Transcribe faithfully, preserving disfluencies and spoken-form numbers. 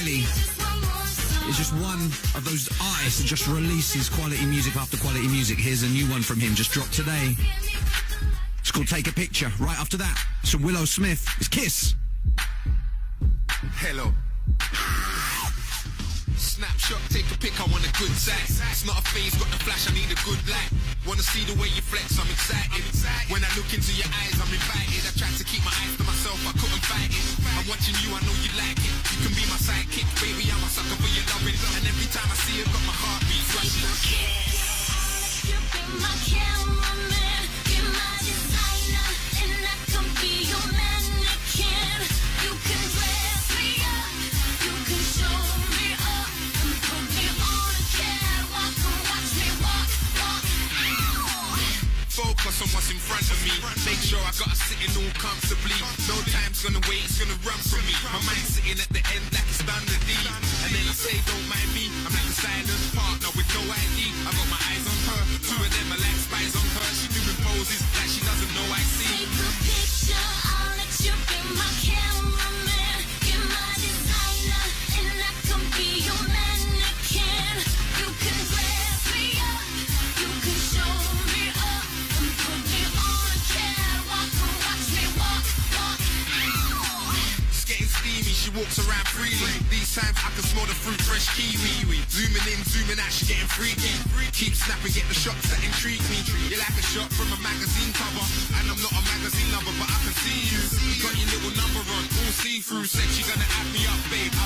Wiley is just one of those artists that just releases quality music after quality music. Here's a new one from him, just dropped today. It's called Take a Picture. Right after that, it's from Willow Smith. It's Kiss. Hello. Snapshot, take a pic, I want a good side. It's not a phase, got the flash, I need a good light. Wanna see the way you flex, I'm excited. When I look into your eyes, I'm invited. I tried to keep my eyes to myself, I couldn't fight it. I'm watching you, I know you like it. You can be my sidekick, baby, I'm a sucker for your loving. And every time I see you, got my heartbeat rushing. You be my cameraman, be my designer, and I can be your mannequin. You can dress me up, you can show me up, and put me on a catwalk and watch me walk, walk. Focus on what's in front of me. Make sure I got her sitting all comfortably. No time's gonna wait, it's gonna run from me. My mind's sitting at the end like it's done the deed. And then I say, don't mind me, I'm like a silent partner with no I D. I got my eyes on her, two of them are like spies on her. She doing poses like she doesn't know I see. Take a picture, I'll let you be my cameraman, be my designer, and I can be your mannequin. You can dress me up, you can show me up, and put me on a catwalk and watch me walk, walk. It's getting steamy, she walks around freely. These times I can smell the fruit fresh kiwi. Zooming in, zooming out, she getting freaky. Keep snapping, get the shots that intrigue me. You're like a shot from a magazine cover, and I'm not a magazine lover, but I can see you. You got your little number on, all see-through. Said she gonna add me up, babe, I